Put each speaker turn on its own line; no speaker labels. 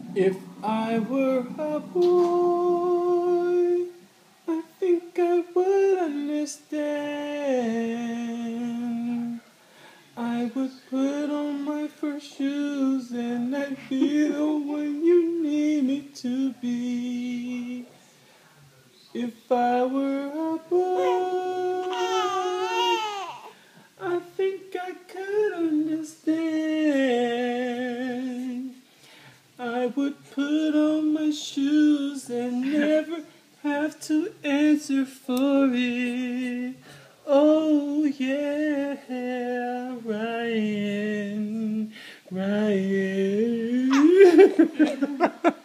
If I were a boy, I think I would understand. I would put on my first shoes and I'd be the one you need me to be. If I were a boy, I think I could understand. I would put on my shoes and never have to answer for it. Oh yeah, Ryann, Ryann.